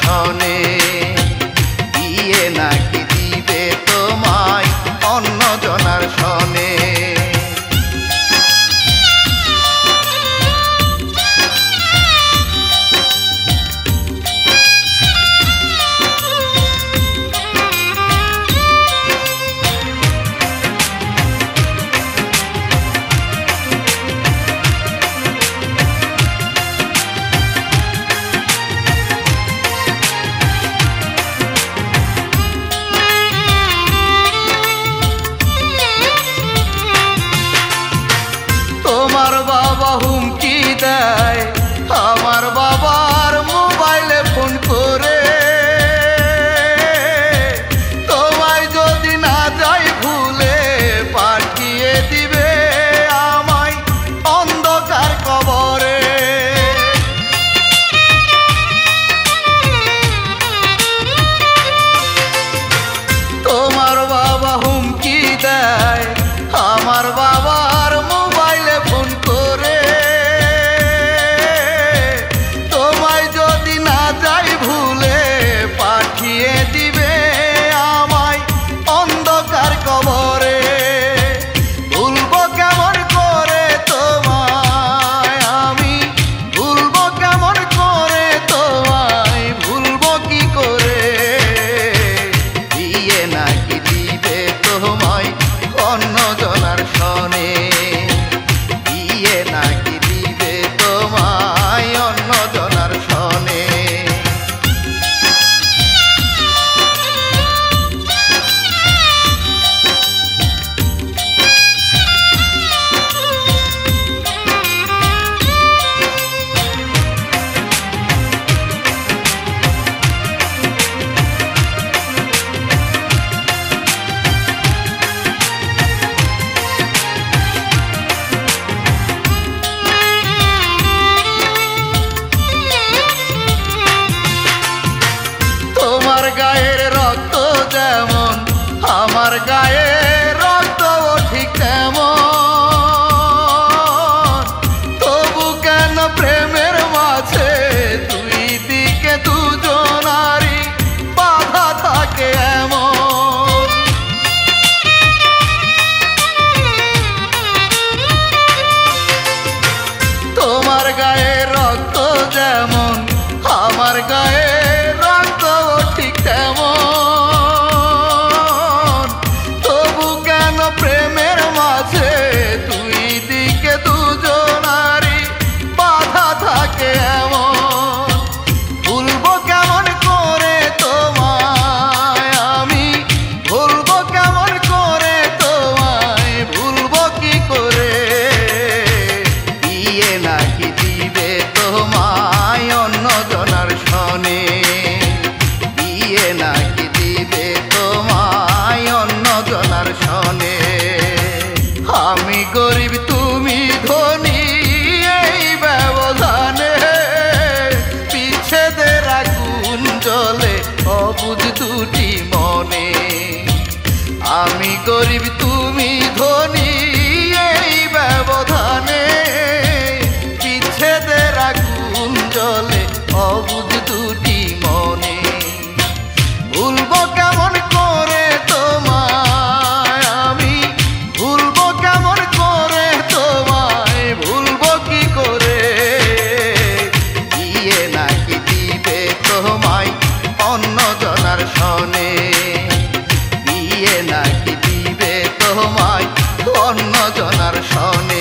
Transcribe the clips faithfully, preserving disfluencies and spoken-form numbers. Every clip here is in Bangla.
শনে বিয়ে নাকি দিবে তোমায় অন্য জনার শনে। তোমার বাবা হুমকি দেয় আমার বাবার মোবাইলে ফোন করে, তোমায় যদি না যাই ভুলে পাঠিয়ে দিবে আমায় অন্ধকার কবরে। তোমার বাবা হুমকি দেয় আমার বাবার মোবাইলে ফোন করে, তোমায় যদি না যাই ভুলে পাঠিয়ে দিবে আমায় অন্ধকার কবরে। ভুলবো কেমন করে তোমায় আমি, ভুলবো কেমন করে তোমায়, ভুলবো কি করে। বিয়ে নাকি দিবে তোমায় অন্য জনার শনে, বিয়ে নাকি দিবে তোমায় অন্য জনার শনে। তোমার গায়ের রক্ত যেমন আমার গায়ের রক্ত ঠিক তেমন, তবু কেন প্রেমের মাঝে দুই দিকে দুজনারই বাধা থাকে এমন। তোমার গায়ের রক্ত যেমন আমার গায়ের রক্ত ঠিক তেমন, তবু কেন প্রেমের মাঝে দুই দিকে দুজনারই বাধা থাকে এমন। ভুলবো কেমন করে তোমায় আমি, ভুলবো কেমন করে তোমায়, ভুলবো কি করে। বিয়ে নাকি দিবে তোমায় অন্য জনার শনে, বিয়ে নাকি দিবে তোমায় অন্য জনার শনে। আমি গরিব তুমি ধনী এই ব্যবধানে, বিচ্ছেদের আগুন জ্বলে অবুঝ দুটি মনে। আমি গরিব তুমি ধনী এই ব্যবধানে, বিচ্ছেদের আগুন জ্বলে অবুঝ দুটি মনে। ভুলবো কেমন করে তোমায় আমি, ভুলবো কেমন করে তোমায়, ভুলবো কি করে। বিয়ে নাকি দিবে তোমায় অন্য জনার শনে, বিয়ে নাকি দিবে তোমায় অন্য জনার শনে।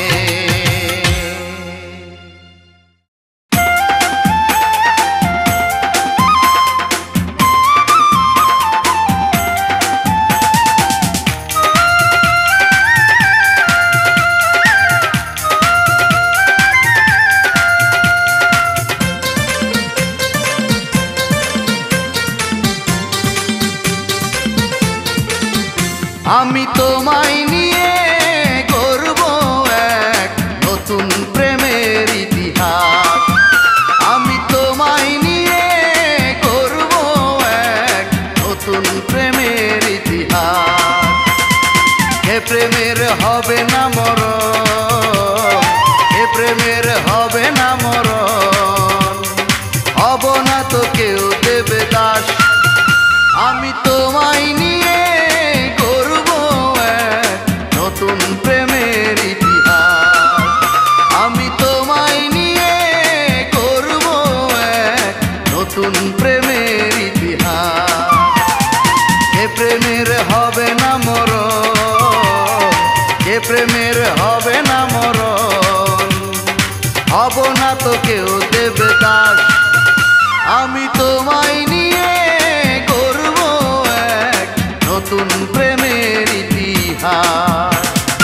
আমি তোমায় নিয়ে গর্ব এক নতুন প্রেমের ইতিহাস, আমি তোমায় নিয়ে গর্ব এক নতুন প্রেমের ইতিহাস। এ প্রেমের হবে না মরণ, এ প্রেমের হবে না মরণ, হব না তো কেউ দেবে হব না তো কেউ দেবে দাস। আমি তোমায় নিয়ে গড়ব এক নতুন প্রেমের ইতিহাস।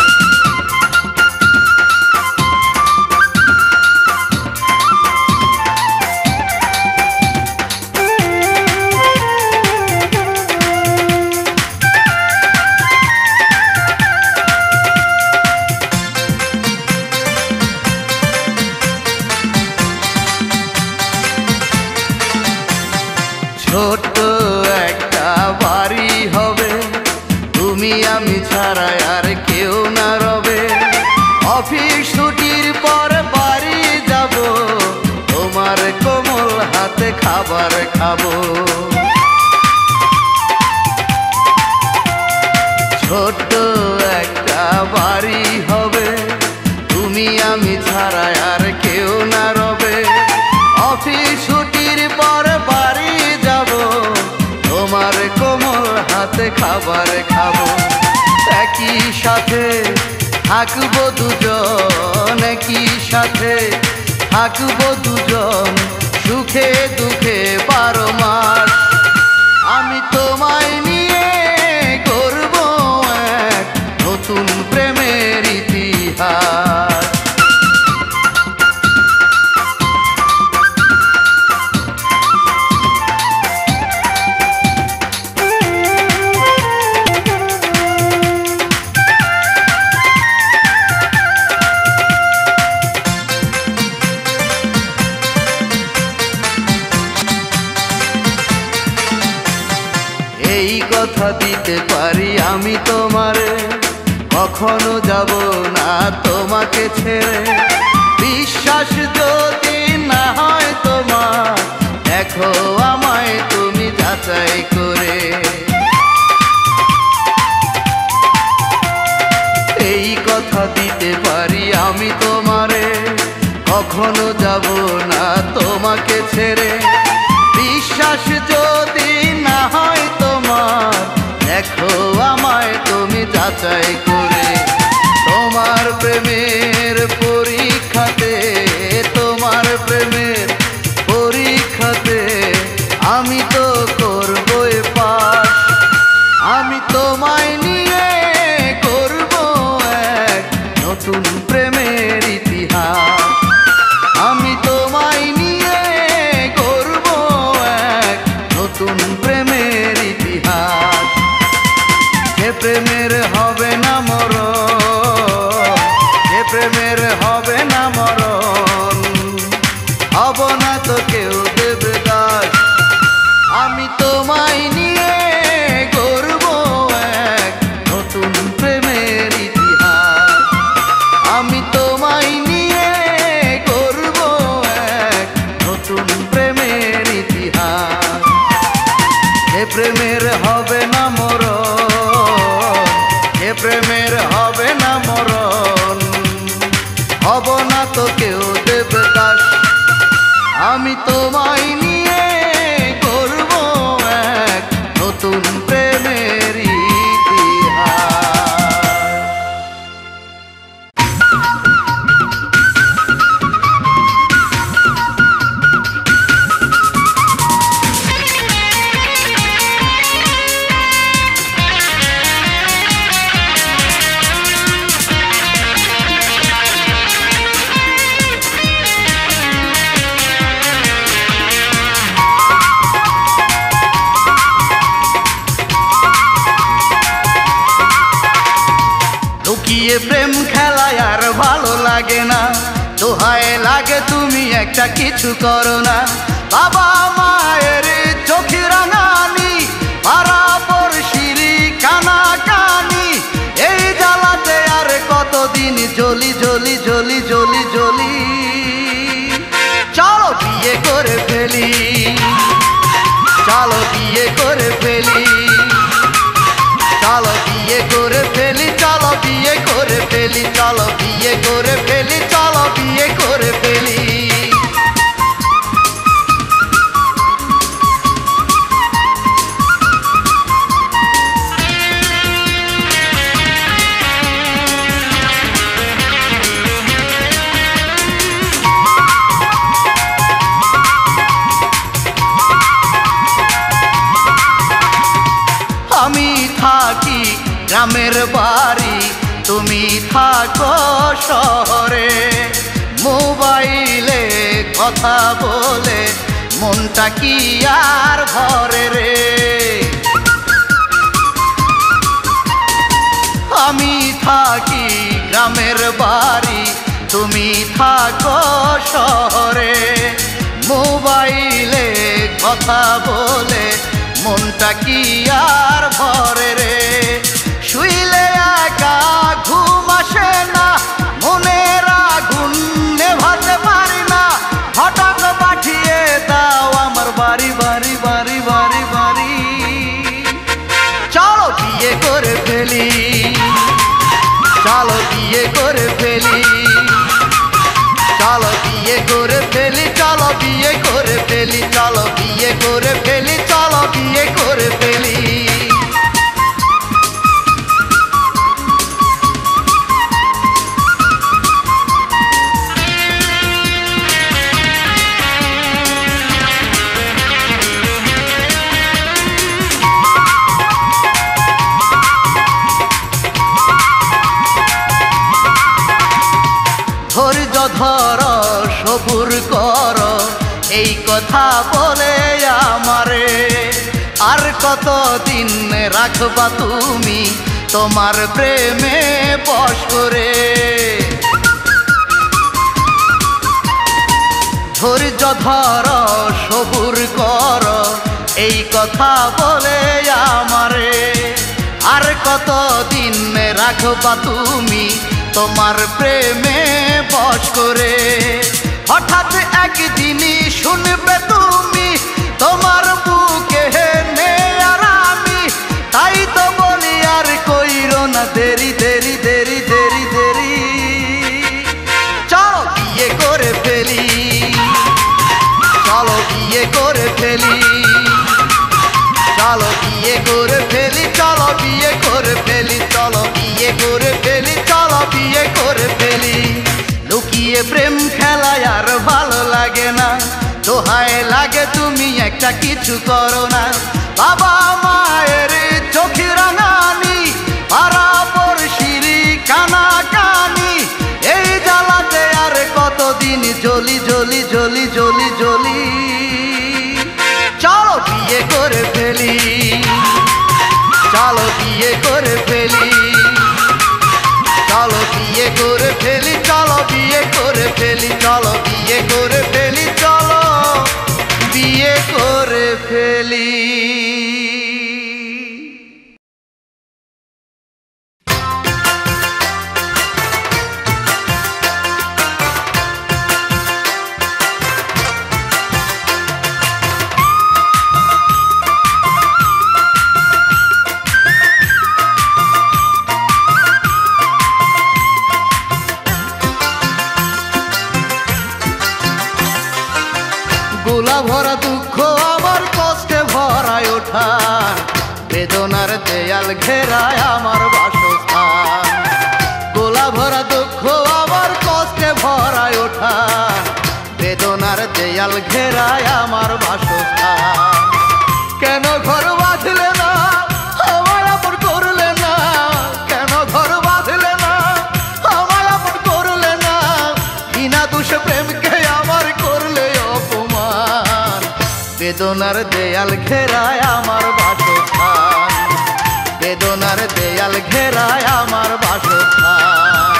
ছোট্ট একটা বাড়ি হবে, তুমি আমি ছাড়া আর কেউ না রবে। অফিস ছুটির পর বাড়ি যাব, তোমার কোমল হাতে খাবার খাবো। ছোট্ট একটা বাড়ি হবে, তুমি আমি ছাড়া আর কেউ না রবে। অফিস ছুটির পর বাড়ি যাব, তোমার কোমল হাতে খাবার খাবো। একই সাথে থাকবো দুজন, একই সাথে থাকবো দুজন, সুখে দুঃখে বারো মাস। আমি তোমায় নিয়ে গড়ব এক নতুন প্রেমের ইতিহাস। এই কথা দিতে পারি আমি তোমারে, কখনো যাব না তোমাকে ছেড়ে। বিশ্বাস যদি না হয় তোমার, দেখো আমায় তুমি যাচাই করে। এই কথা দিতে পারি আমি তোমারে, কখনো যাব না তোমাকে ছেড়ে। বিশ্বাস যদি না হয় তোমার, দেখো আমায় তুমি যাচাই করে। তোমার প্রেমের পরীক্ষাতে, তোমার প্রেমের পরীক্ষাতে আমি তো করবই পাস। আমি তোমায় নিয়ে করব এক নতুন প্রেমের ইতিহাস। আমি তোমায় নিয়ে করব এক নতুন প্রেমের ইতিহাস। যে প্রেমের হবে না মরণ, যে প্রেমের হবে না মরণ, হব না তো কেউ দেবে দাস। আমি তোমায় নিয়ে গড়ব এক নতুন প্রেমের ইতিহাস। আমি তোমায় নিয়ে গড়ব এক নতুন প্রেমের ইতিহাস। যে প্রেমের হবে না মরণ, যে প্রেমের হবে না মরণ, হব না তো কেউ দেবে দাস। আমি তোমায় নিয়ে গড়ব এক নতুন প্রেমের ইতিহাস। লুকিয়ে প্রেম খেলায় আর ভালো লাগে না, দোহায় লাগে তুমি একটা কিছু করো না। বাবা মায়ের চোখে রাঙানি, পাড়া পড়শিরি কানা কানি, এই জ্বালাতে আর কতদিন জ্বলি জ্বলি জ্বলি জ্বলি জ্বলি। চলো বিয়ে করে ফেলি, চলো বিয়ে করে ফেলি, চলো বিয়ে করে ফেলি, চলো বিয়ে করে ফেলি, চলো বিয়ে করে ফেলি, চলো বিয়ে করে ফেলি। থাকো শহরে, মোবাইলে কথা বলে মনটা কি আর ভরে রে। আমি থাকি গ্রামের বাড়ি, তুমি থাকো শহরে, মোবাইলে কথা বলে মনটা কি আর ভরে রে। শুইলে একা ঘুম আসে না, মনের আগুন নেভাতে পারি না, হঠাৎ পাঠিয়ে দাও আমার বাড়ি বাড়ি বাড়ি বাড়ি বাড়ি। চলো বিয়ে করে ফেলি, চলো বিয়ে করে ফেলি, চলো বিয়ে করে ফেলি, চলো বিয়ে করে ফেলি, চলো বিয়ে করে ফেলি, চলো বিয়ে করে ফেলি। ধৈর্য ধর, সবুর কর, এই কথা বলে আমারে আর কতদিন রাখবা তুমি তোমার প্রেমে বশ করে। ধৈর্য ধর, সবুর কর, এই কথা বলে আমারে আর কতদিন রাখবা তুমি তোমার প্রেমে বশ করে। হঠাৎ একদিনই শুনবে তুমি তোমার বুকে নে আর আমি, তাই তো বলি আর কইরো না দেরি দেরি দেরি দেরি দেরি। চলো বিয়ে করে ফেলি, চলো বিয়ে করে ফেলি, চলো বিয়ে করে ফেলি, চলো বিয়ে করে ফেলি, চলো বিয়ে করে ফেলি, চলো বিয়ে করে ফেলি। লুকিয়ে প্রেম খেলায় আর ভালো লাগে না, দোহায় লাগে তুমি একটা কিছু করো না। বাবা মায়ের চোখে রাঙানি, পাড়া পড়শির কানা কানি, এই জ্বালাতে আর কতদিন জ্বলি জ্বলি জ্বলি জ্বলি জ্বলি। চলো বিয়ে করে ফেলি, চলো বিয়ে করে ফেলি, চলো বিয়ে করে ফেলি, চলো বিয়ে করে ফেলি, চলো বিয়ে করে ফেলি, চলো বিয়ে করে ফেলি। গোলা ভরা দুঃখ আমার কষ্টে ভরায় ওঠান, বেদনার দেয়াল ঘেরায় আমার বাসস্থান। গোলা ভরা দুঃখ আমার কষ্টে ভরায় ওঠান, বেদনার দেয়াল ঘেরায় আমার বাসস্থান। কেন ঘর বাঁধলে না আমায় আপন করলে না, কেন ঘর বাঁধলে না আমায় আপন করলে না, বিনা দোষে প্রেমকে আমার করলে অপমান। বেদনার দেয়াল ঘেরায় আমার বাসস্থান, বেদনার দেয়াল ঘেরায় আমার বাসস্থান।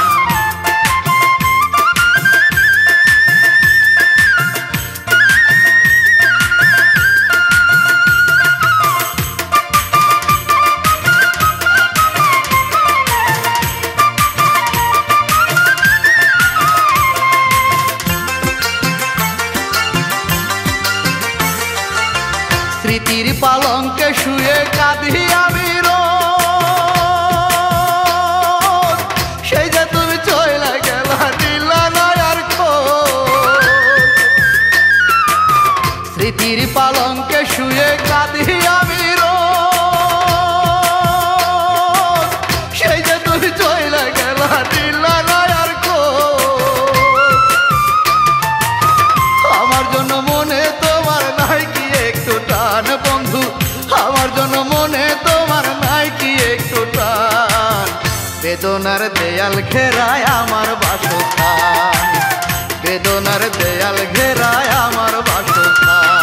স্মৃতির পালঙ্কে শুয়ে কাঁদি আমি রোজ, সেই যে তুমি চলে গেলা দিলা না আর খোঁজ। স্মৃতির পালঙ্কে শুয়ে কাঁদি আমি রোজ, সেই যে তুমি চলে গেলা দিলা না আর খোঁজ। আমার জন্য মনে তোমার নাই কি একটু টান বন্ধু, আমার জন্য মনে তোমার নাই কি একটু টান। বেদনার দেয়াল ঘেরায় আমার বাসস্থান, বেদনার দেয়াল ঘেরায় আমার বাসস্থান।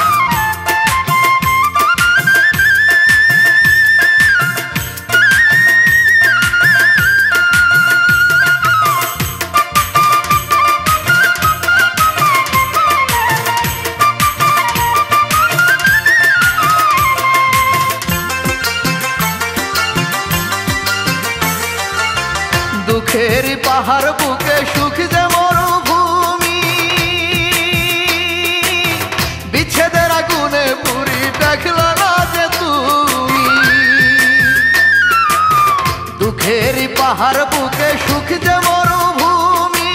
দুঃখের পাহাড় বুকে সুখ যে মরুভূমি, বিচ্ছেদের আগুনে পুরি দেখল না যে তুমি। দুঃখের পাহাড় বুকে সুখ যে মরুভূমি,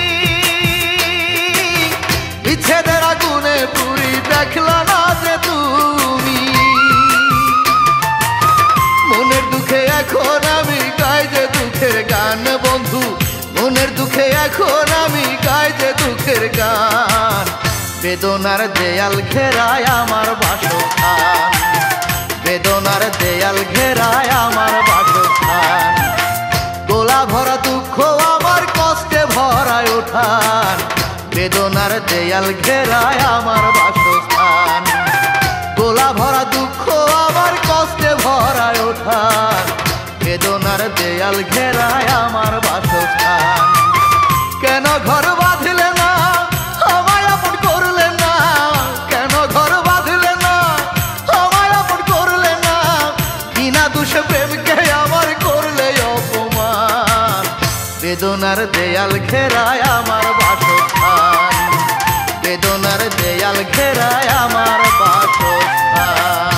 বিচ্ছেদের আগুনে পুরি দেখল না যে তুমি। মনের দুঃখে এখন আমি গাই যে দুঃখের গান বন্ধু, মনের দুঃখে এখন আমি গাই যে দুঃখের গান। বেদনার দেয়াল ঘেরায় আমার বাসস্থান, বেদনার দেয়াল ঘেরায় আমার বাসস্থান। গোলা ভরা দুঃখ আমার কষ্টে ভরায় ওঠান, বেদনার দেয়াল ঘেরায় আমার বাসস্থান। গোলা ভরা দুঃখ আমার কষ্টে ভরায় ওঠান, বেদনার দেয়াল ঘেরায় আমার বাসস্থান। কেন ঘর বাঁধলে না আমায় আপন করলে না, কেন ঘর বাঁধলে না আমায় আপন করলে না, বিনা দোষে প্রেমকে আমার করলে অপমান। বেদনার দেয়াল ঘেরায় আমার বাসস্থান, বেদনার দেয়াল ঘেরায় আমার বাসস্থান।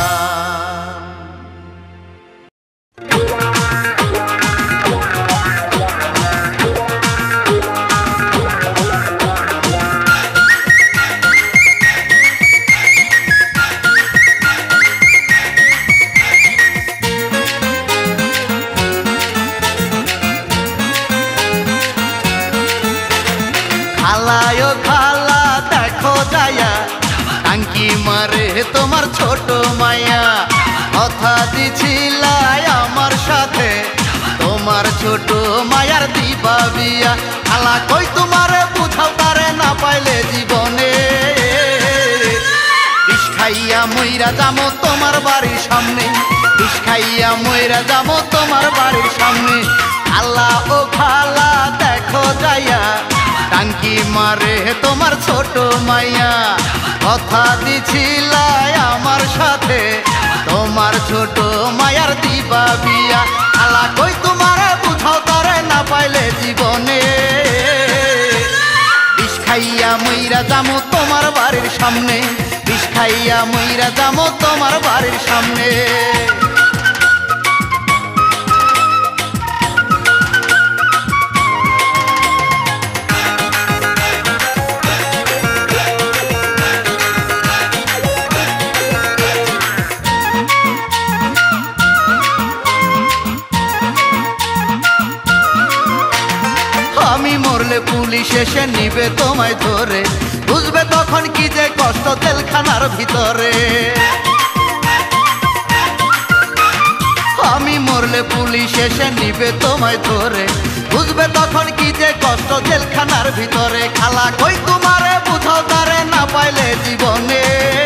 খালায় খালা দেখো যায়া, টাঙ্কি মারে তোমার ছোট মায়া। কথা দিছিলাই আমার সাথে তোমার ছোট মায়ার দিবা বিয়া। খালা কই তোমারে বুঝাও তারে না পাইলে জীবনে, বিষ খাইয়া মইরা যামো তোমার বাড়ির সামনে, বিষ খাইয়া মইরা যামো তোমার বাড়ির সামনে। খালা ও খালা দেখো যায়া, টাঙ্কি মারে তোমার ছোট মাইয়া। কথা দিছিলাই আমার সাথে তোমার ছোট মায়ার দিবা বিয়া। খালা কই তোমারে বুঝাও তারে না পাইলে জীবনে, বিষ খাইয়া মইরা যামো তোমার বাড়ির সামনে, বিষ খাইয়া মইরা যামো তোমার বাড়ির সামনে। আমি মরলে পুলিশ এসে নিবে তোমায় ধরে, বুঝবে তখন কি যে কষ্ট জেলখানার ভিতরে। আমি মরলে পুলিশ এসে নিবে তোমায় ধরে, বুঝবে তখন কি যে কষ্ট জেলখানার ভিতরে। খালা কই তোমারে বুঝাও তারে না পাইলে জীবনে,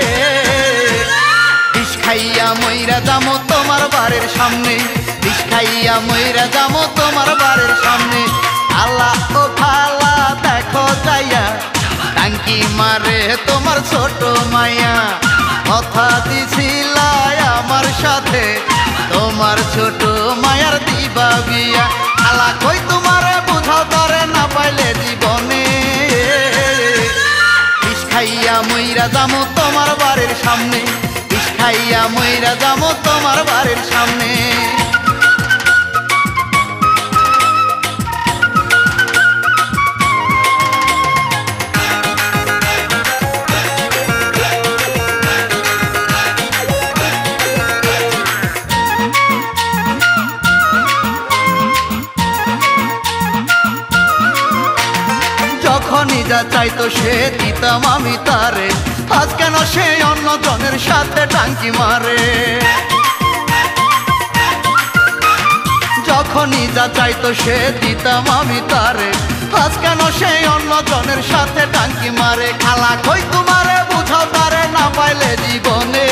বিষ খাইয়া মইরা যামো তোমার বাড়ির সামনে, বিষ খাইয়া মইরা যামো তোমার বাড়ির সামনে। খালা ও খালা দেখো যাইয়া, টাঙ্কি মারে তোমার ছোট মাইয়া। কথা দিছিলাই আমার সাথে তোমার ছোট মায়ার দিবা বিয়া। খালা কই তোমারে বুঝাও তারে না পাইলে জীবনে, বিষ খাইয়া মইরা যামো তোমার বাড়ির সামনে, বিষ খাইয়া মইরা যামো তোমার বাড়ির সামনে। যা চাইতো সে দিতাম আমি তারে, আজ কেন সে অন্য জনের সাথে টাঙ্কি মারে। যখনই যা চাইতো সে দিতাম আমি তারে। আজ কেন সে অন্য জনের সাথে টাঙ্কি মারে? খালা কই তোমারে বুঝাও তারে না পাইলে জীবনে।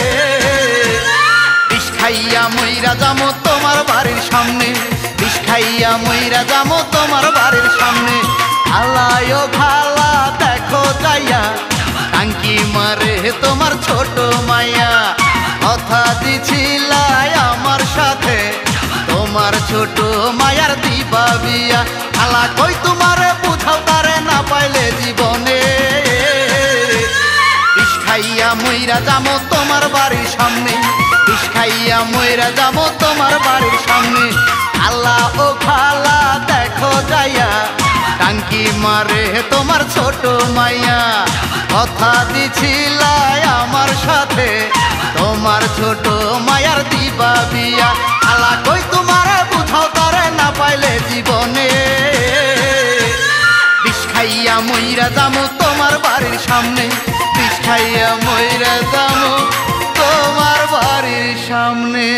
বিষ খাইয়া মইরা যামো তোমার বাড়ির সামনে, বিষ খাইয়া মইরা যামো তোমার বাড়ির সামনে। খালায় ও খালা দেখো যাইয়া টাঙ্কি মারে তোমার ছোট মাইয়া। কথা দিছিলাই আমার সাথে তোমার ছোট মায়ার দিবা বিয়া। খালা কই তোমারে বুঝাও তারে না পাইলে জীবনে। বিষ খাইয়া মইরা যামো তোমার বাড়ির সামনে, বিষ খাইয়া মইরা যামো তোমার বাড়ির সামনে। খালা ও খালা দেখো যাইয়া টাঙ্কি মারে তোমার ছোট মাইয়া। কথা দিছিলাই আমার সাথে তোমার ছোট মায়ার দিবা বিয়া। খালা কই তোমারে বুঝাও তারে না পাইলে জীবনে। বিষ খাইয়া মইরা যামো তোমার বাড়ির সামনে, বিষ খাইয়া মইরা যামো তোমার বাড়ির সামনে।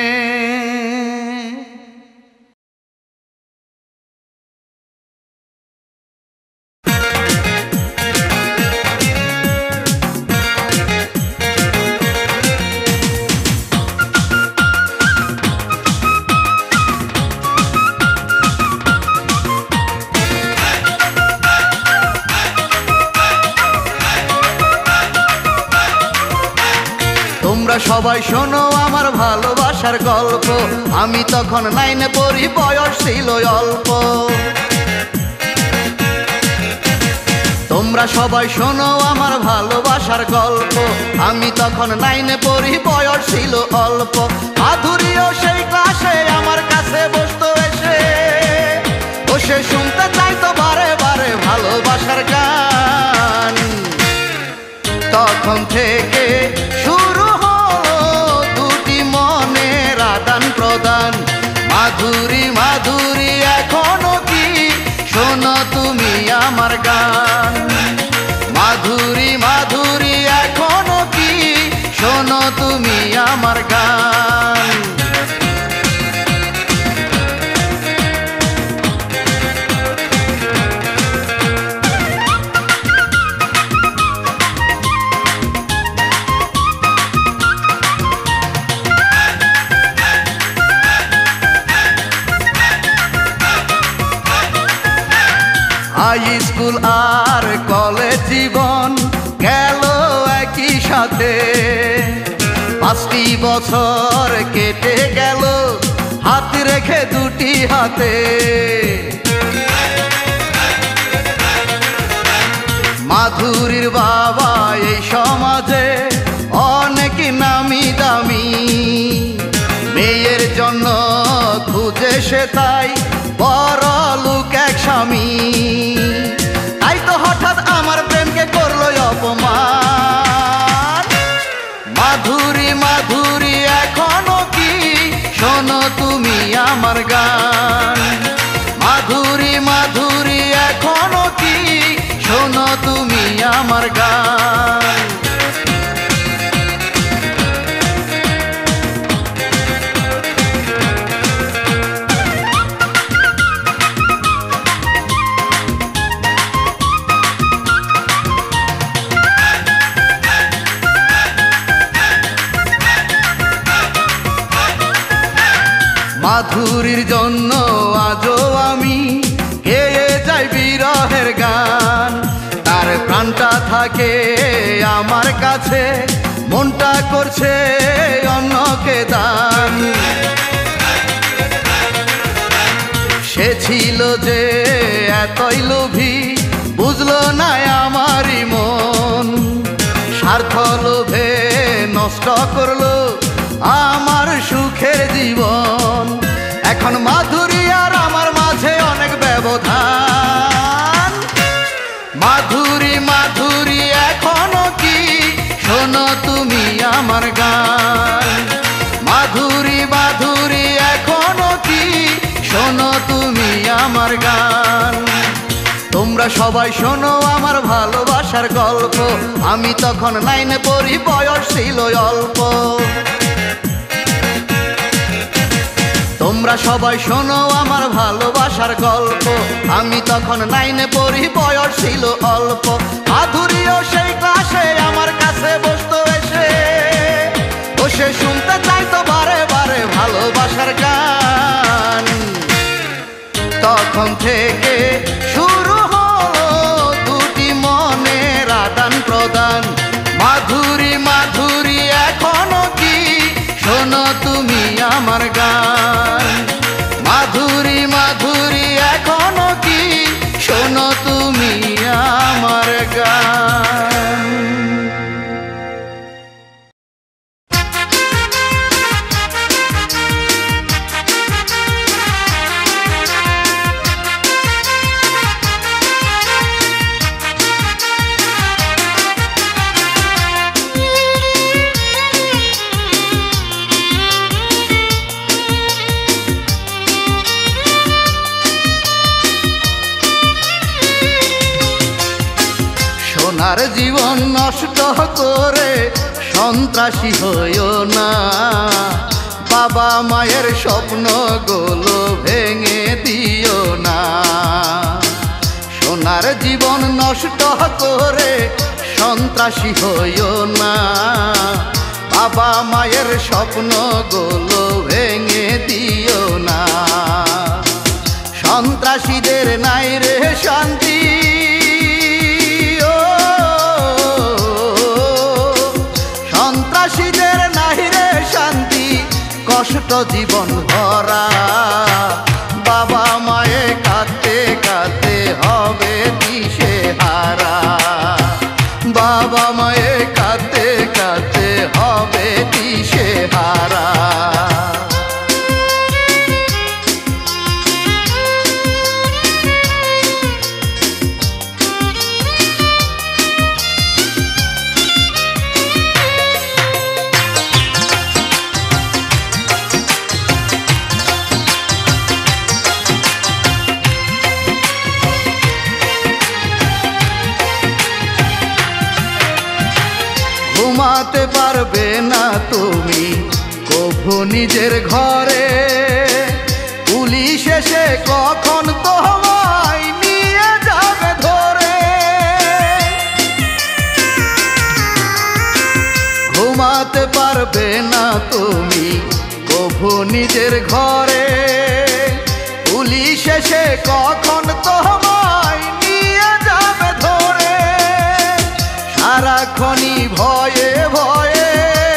তোমরা সবাই শোনো আমার ভালোবাসার গল্প। আমি তখন নাইনে পড়ি, বয়স ছিল অল্প। তোমরা সবাই শোনো আমার ভালোবাসার গল্প। আমি তখন নাইনে পড়ি, বয়স ছিল অল্প। মাধুরীও সেই ক্লাসে আমার কাছে বসতো এসে, বসে শুনতে চাইতো বারে বারে ভালোবাসার গান। তখন থেকে শুরু হলো দুটি মনের আদান প্রদান। মাধুরী মাধুরী এখনো কি শোনো তুমি আমার গান? মাধুরী মাধুরী এখনো কি শোনো তুমি আমার গান? হাই স্কুল আর কলেজ জীবন গেল একই সাথে। পাঁচটি বছর কেটে গেল হাত রেখে দুটি হাতে। মাধুরীর বাবা এই সমাজে অনেক নামি দামি। মেয়ের জন্য খুঁজে সে তাই বড় লোক এক স্বামী। তাই তো হঠাৎ আমার প্রেমকে করলো অপমান। মাধুরী মাধুরী এখনো কি শোনো তুমি আমার গান? মাধুরী মাধুরী এখনো কি শোনো তুমি আমার গান? মাধুরীর জন্য আজও আমি গেয়ে যাই বিরহের গান। তার প্রাণটা থাকে আমার কাছে, মনটা করছে অন্যকে দান। সে ছিল যে এতই লোভী, বুঝলো না আমারই মন। স্বার্থ লোভে নষ্ট করলো আমার সুখের জীবন। এখন মাধুরী আর আমার মাঝে অনেক ব্যবধান। মাধুরী মাধুরী এখনো কি শোনো তুমি আমার গান? মাধুরী মাধুরী এখনো কি শোনো তুমি আমার গান? তোমরা সবাই শোনো আমার ভালোবাসার গল্প। আমি তখন নাইনে পড়ি, বয়স ছিল অল্প। তোমরা সবাই শোনো আমার ভালোবাসার গল্প। আমি তখন নাইনে পড়ি, বয়স ছিল অল্প। মাধুরীও সেই ক্লাসে আমার কাছে বসতো এসে, বসে শুনতে চাইতো বারে বারে ভালোবাসার গান। তখন থেকে শুরু হলো দুটি মনের আদান প্রদান। মাধুরী মাধুরী এখনো কি শোনো তুমি আমার গান। মাধুরী মাধুরী এখনো কি শোনো তুমি আমার গান। সোনার জীবন নষ্ট করে সন্ত্রাসী হইও না, বাবা মায়ের স্বপ্নগুলো ভেঙে দিও না। সোনার জীবন নষ্ট করে সন্ত্রাসী হইও না, বাবা মায়ের স্বপ্নগুলো ভেঙে দিও না। সন্ত্রাসীদের নাই রে শান্তি, সন্ত্রাসীদের নাই রে শান্তি, কষ্ট জীবন ভরা। বাবা মায়ে কাঁদতে কাঁদতে হবে দিশে হারা, বাবা মায়ে কাঁদতে কাঁদতে হবে দিশে হারা। ঘুমাতে পারবে না তুমি কভু নিজের ঘরে, পুলিশ এসে কখন তোমায় নিয়ে যাবে ধরে। ঘুমাতে পারবে না তুমি কভু নিজের ঘরে, পুলিশ এসে কখন তোমায় নিয়ে যাবে ধরে। সারাক্ষণই ভয়ে ভয়ে,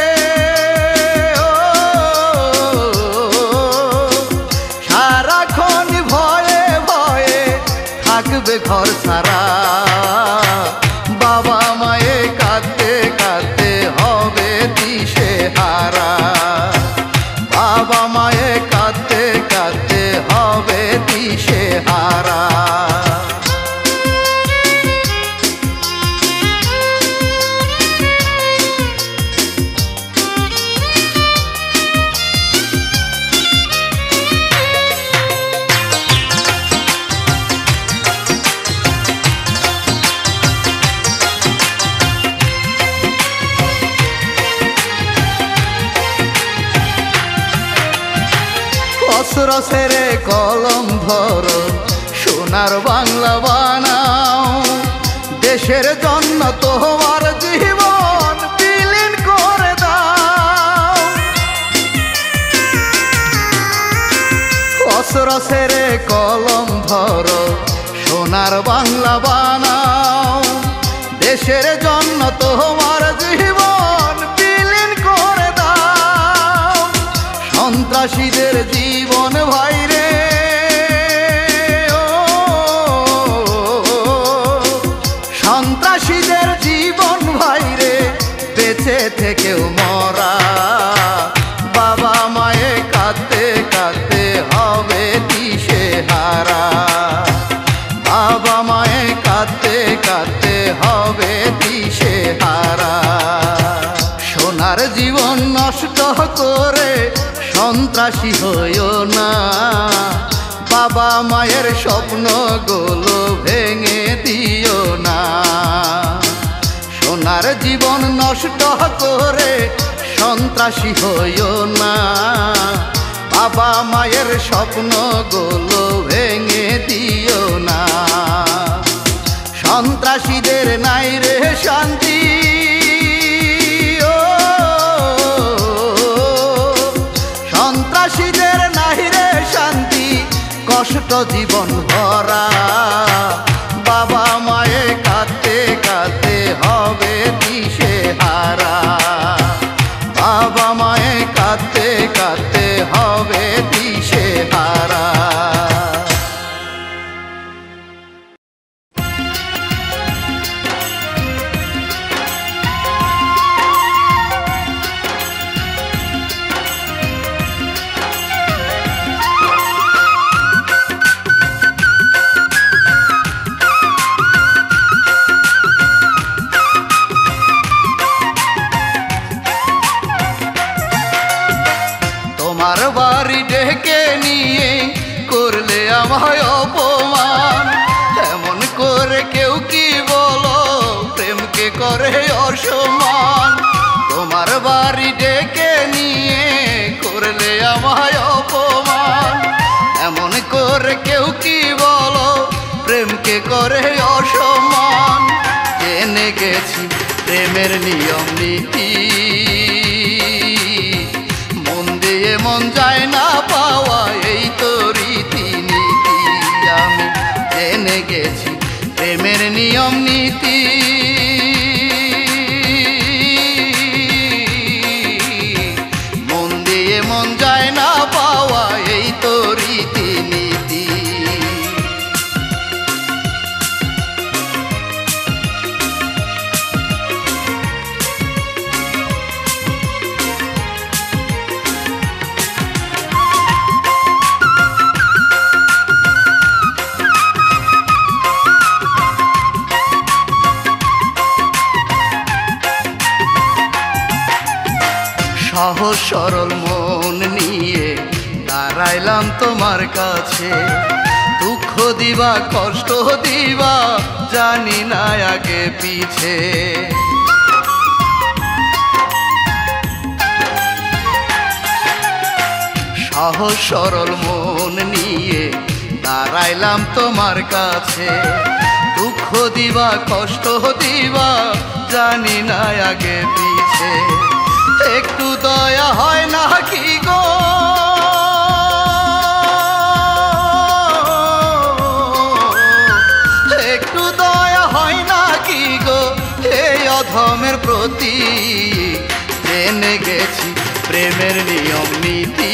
সারাক্ষণ ভয়ে ভয়ে থাকবে ঘর সারা। বাবা মায়ে কাঁদতে কাঁদতে হবে দিশে হারা, বাবা মায়ে কাঁদতে কাঁদতে হবে দিশে হারা। অস্ত্র ছেড়ে কলম ধরো, সোনার বাংলা বানাও। দেশের জন্য তোমার জীবন বিলীন করে দাও। অস্ত্র ছেড়ে কলম ধরো, সোনার বাংলা বানাও। দেশের জন্য তোমার জীবন বিলীন করে দাও। সন্ত্রাসীদের জীবন ভাইরে, সন্ত্রাসীদের জীবন ভাইরে বেঁচে থেকেও মরা। বাবা মায়ে কাঁদতে কাঁদতে হবে দিশে হারা, বাবা মায়ে কাঁদতে কাঁদতে হবে দিশে হারা। সোনার জীবন নষ্ট করে সন্ত্রাসী হইও না, বাবা মায়ের স্বপ্নগুলো ভেঙে দিও না। সোনার জীবন নষ্ট করে সন্ত্রাসী হইও না, বাবা মায়ের স্বপ্নগুলো ভেঙে দিও না। সন্ত্রাসীদের নাই রে শান্তি, ও সন্ত্রাসীদের নাই রে শান্তি, কষ্ট জীবন ভরা। বাবা মায়ে কাঁদতে কাঁদতে হবে দিশে হারা, বাবা মায়ে কাঁদতে কাঁদতে হবে দিশে হারা। তোমার বাড়ি ডেকে নিয়ে করলে আমায় অপমান, এমন করে কেউ কি বলো প্রেমকে করে অসম্মান। তোমার বাড়ি ডেকে নিয়ে করলে আমায় অপমান, এমন করে কেউ কি বলো প্রেমকে করে অসম্মান। জেনে গেছি প্রেমের নিয়ম নীতি, মন যায় না পাওয়া এই তো রীতিনীতি। আমি জেনে গেছি প্রেমের নিয়ম নীতি, মন দিয়ে মন যায় না পাওয়া এই তো রীতিনীতি। সহজ সরল মন নিয়ে দাঁড়াইলাম তোমার কাছে, দুঃখ দিবা কষ্ট দিবা জানি না আগে পিছে। সহজ সরল মন নিয়ে দাঁড়াইলাম তোমার কাছে, দুঃখ দিবা কষ্ট দিবা জানি না আগে পিছে। একটু দয়া হয় না কি গো, একটু দয়া হয় না কি গো এই অধমের প্রতি। জেনে গেছি প্রেমের নিয়ম নীতি,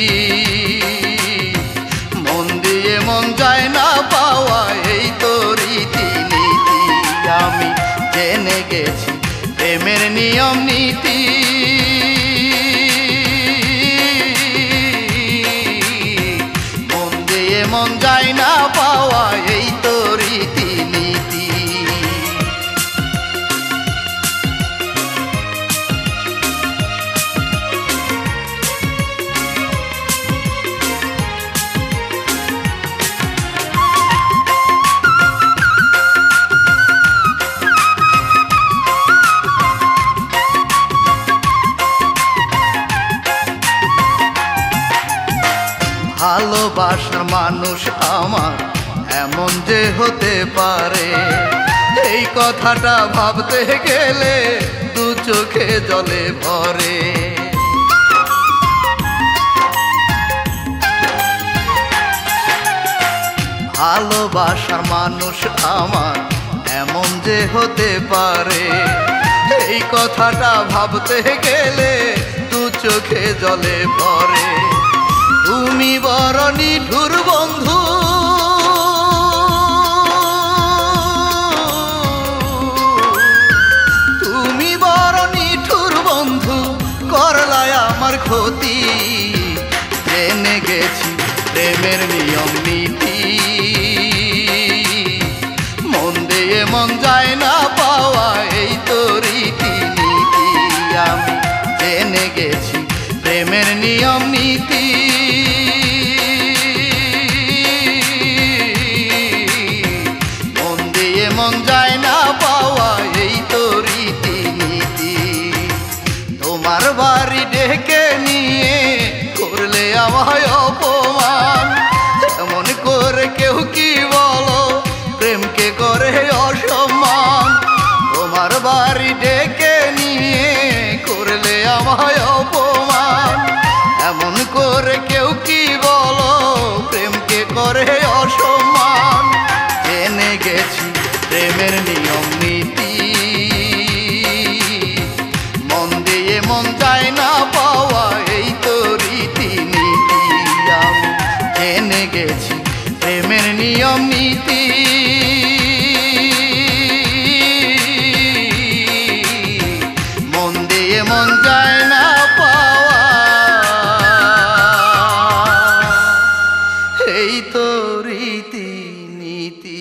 মন দিয়ে মন যায় না পাওয়া এই তো রীতিনীতি। আমি জেনে গেছি প্রেমের নিয়ম নীতি, মন দিয়ে মন যায় না পাওয়া এই তো রীতিনীতি। ভালোবাসার মানুষ আমার এমন যে হতে পারে, এই কথাটা ভাবতে গেলে দু চোখে জলে ভরে। ভালোবাসার মানুষ আমার এমন যে হতে পারে, এই কথাটা ভাবতে গেলে দু চোখে জলে ভরে। তুমি বড় নিঠুর বন্ধু, তুমি বড় নিঠুর বন্ধু, করলায় আমার ক্ষতি। জেনে গেছি প্রেমের নিয়ম নীতি, মন দিয়ে মন যায় না পাওয়া এই তো রীতিনীতি। আমি জেনে গেছি প্রেমের নিয়ম নীতি, মন দিয়ে মন যায় না পাওয়া এই তো রীতিনীতি। তোমার বাড়ি ডেকে নিয়ে করলে আমার বাড়ি ডেকে নিয়ে করলে আমায় অপমান। এমন করে কেউ কি বলো প্রেমকে করে অসম্মান। জেনে গেছি প্রেমের নিয়ম নীতি, মন দিয়ে মন চায় না পাওয়া এই তো রীতি নীতি। আমি জেনে গেছি প্রেমের নিয়ম নীতি, মন দিয়ে মন চায় না পাওয়া এই তো রীতি নীতি।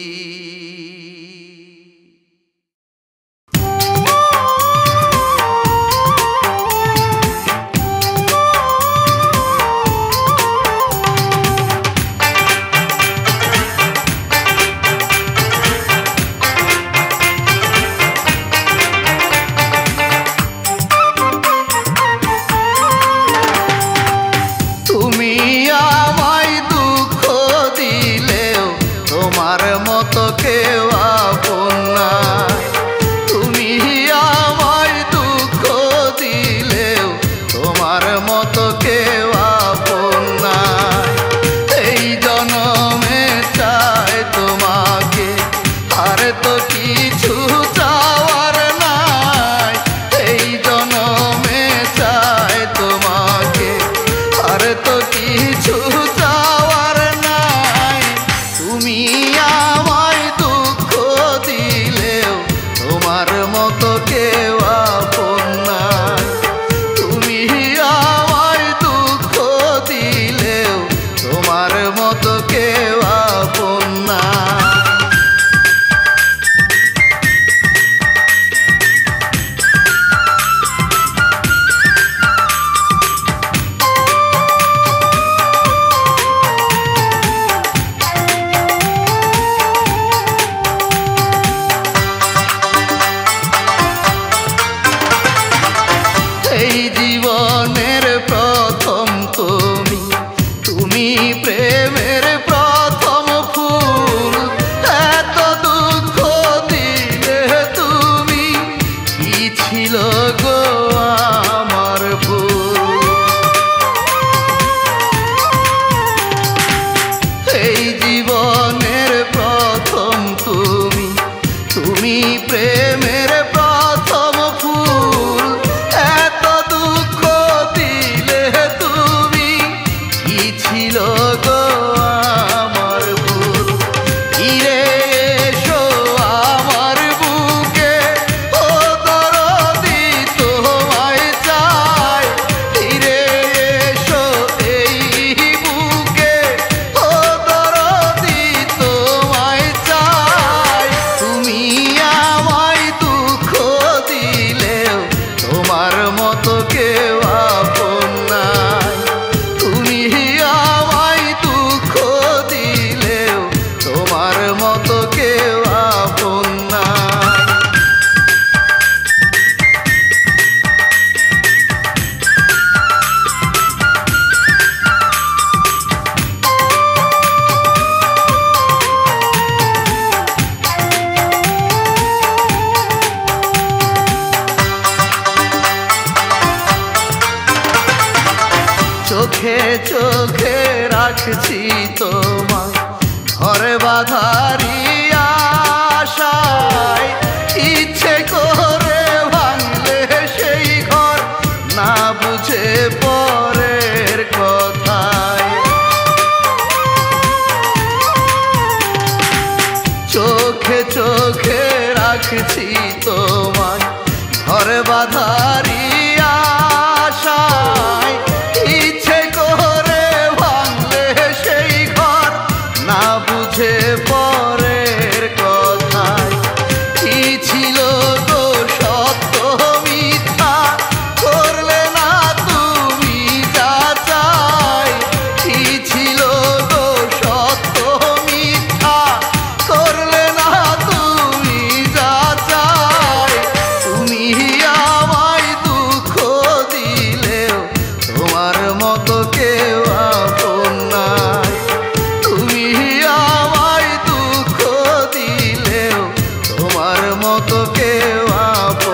তোমার মতো কেউ আপন নাই, তুমি আমায় দুঃখ দিলেও তোমার মতো কেউ আপন নাই। এই জনমে চাই তোমাকে, আর তো কিছু চাওয়ার নাই। এই জনমে চাই তোমাকে, আর তো কিছু চাওয়ার নাই। তুমি আমায় দুঃখ দিলেও তোমার মতো কেউ আপন নাই, তুমি আমায় দুঃখ দিলেও তোমার মতো কেউ আপন নাই। এই জীবনের প্রথম তুমি, তুমি প্রেমের প্রথম ফুল। এত দুঃখ দিলে তুমি, কি ছিল গো আমার ভুল। এই জীবনের প্রথম তুমি, তুমি প্রেমের প্রথম ফুল। এত দুঃখ দিলে তুমি, কি ছিল গো আমার ভুল। ফিরে এসো আমার বুকে, ও দরদি তোমায় চাই। ফিরে এসো এই বুকে, ও দরদি তোমায় চাই। তুমি আমায় দুঃখ দিলেও তোমার মতো কেউ আপন নাই, তুমি আমায় দুঃখ দিলেও তোমার মতো কেউ আপন নাই। চোখে চোখে রাখছি তোমায়, ঘরে বাঁধারি আশায়। ইচ্ছে করে ভাঙলে সেই ঘর, না বুঝে পরের কথায়। চোখে চোখে রাখছি তোমায়, ঘরে বাঁধারি আশায়। ইচ্ছে করে ভাঙলে সেই ঘর, না বুঝে পরের কথায়। কি ছিল তো সত্য মিথ্যা, করলে না তুমি যা চাই। কি ছিল তো সত্য মিথ্যা, করলে না তুমি যা চাই। তুমি আমায় দুঃখ দিলেও তোমার মতো কেউ আপন নাই, তুমি আমায় দুঃখ দিলেও তোমার মতো কেউ আপন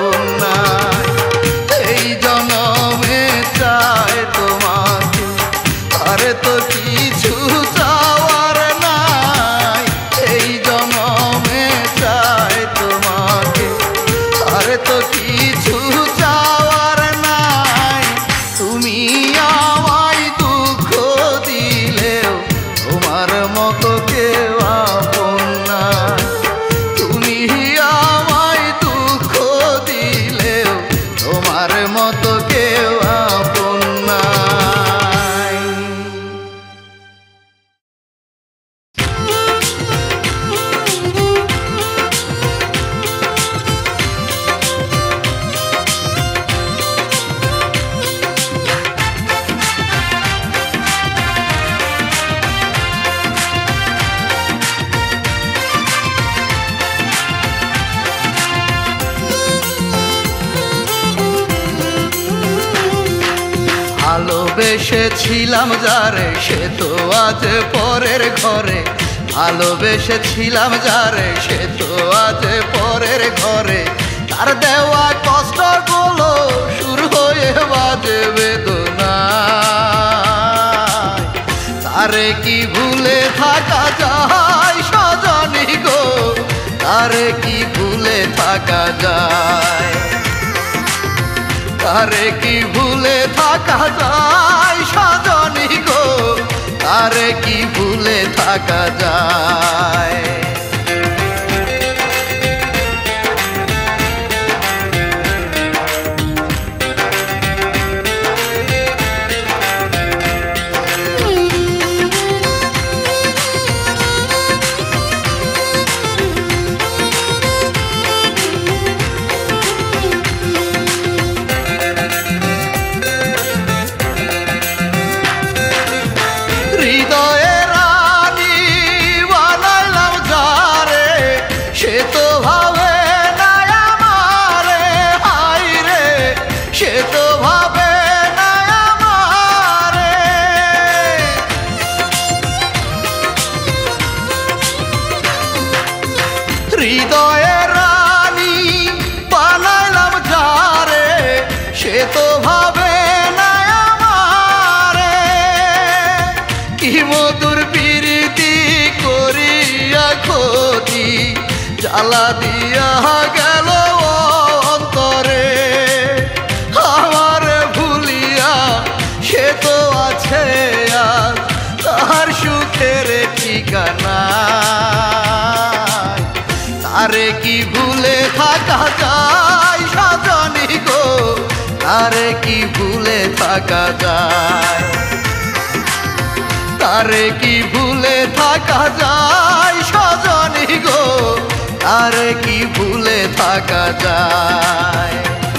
ভালোবেসেছিলাম যারে সে তো আজ পরের ঘরে, ভালোবেসেছিলাম যারে সে তো আজ পরের ঘরে। তার দেওয়া কষ্টগুলো শুরু হয়ে বাজে বেদনা, তারে কি ভুলে থাকা যায় সজনী গো, তারে কি ভুলে থাকা যায়, তারে কি ভুলে থাকা যায় সজনী গো, তারে কি ভুলে থাকা যায়। হৃদয়ে রানী বানাইলাম যারে সে তো ভাবে না আমারে, হাই রে সে তো ভাবে না আমারে। হৃদয়ে রানী বানাইলাম যারে সে তো ভাবে মধুর প্রীতি করিয়া ক্ষতি জ্বালা দিয়া গেল অন্তরে, আমার ভুলিয়া সে তো আছে আজ তার সুখের ঠিকানা। তারে কি ভুলে থাকা যায় সজনী গো, তারে কি ভুলে থাকা যায়, তারে কি ভুলে থাকা যায় সজনী গো, তারে কি ভুলে থাকা যায়।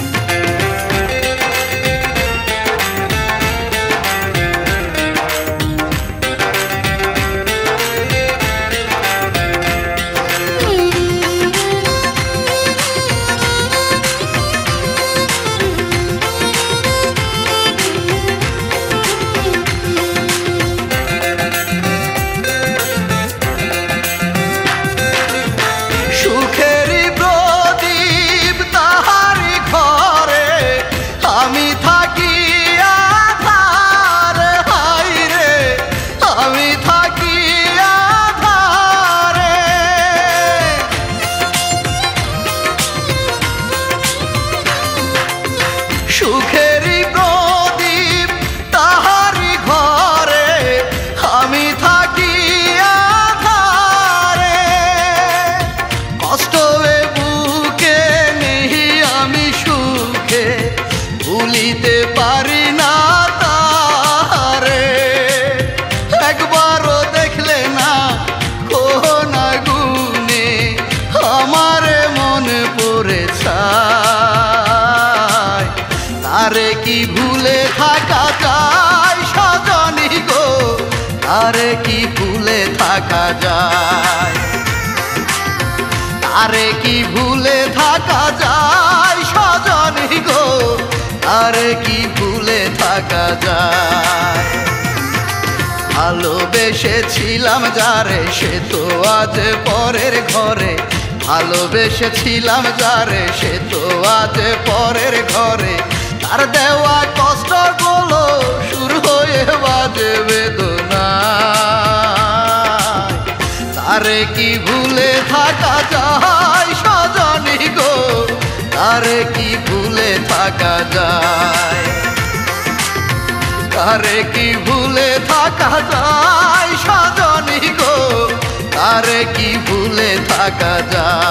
সুখেরই প্রদীপ তাহারি ঘরে আমি থাকি আধারে, হাই রে আমি থাকি আধারে। সুখেরই প্রদীপ তাহারি ঘরে আমি থাকি আধারে, কষ্ট বুকে নেই আমি সুখে ভুলিতে পারি না তারে। একবারও দেখলে না কোনা গুনে আমার মনে পড়ে ছায়, তারে কি ভুলে থাকা যায় সজনী গো, তারে কি ভুলে থাকা যায়, তারে কি ভুলে থাকা যায় সজনী গো, তারে কি ভুলে থাকা যায়। ভালোবেসেছিলাম যারে সে তো আজ পরের ঘরে, ভালোবেসেছিলাম যারে সে তো আজ পরের ঘরে। তার দেওয়া কষ্টগুলো শুরু হয়ে বাজে বেদনা, তারে কি ভুলে থাকা যায় সজনী গো, তারে কি ভুলে থাকা যায়, তারে কি ভুলে থাকা যায় সজনী গো, তারে কি ভুলে থাকা যায়।